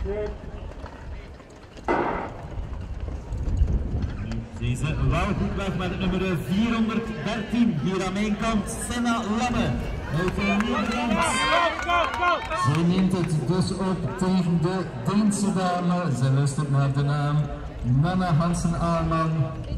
Deze wel goed weg met het nummer 413. Hier aan mijn kant, Senna Lamme. Zij neemt het dus op tegen de Deense dame. Ze luistert naar de naam Nanna Hansen-Aalman.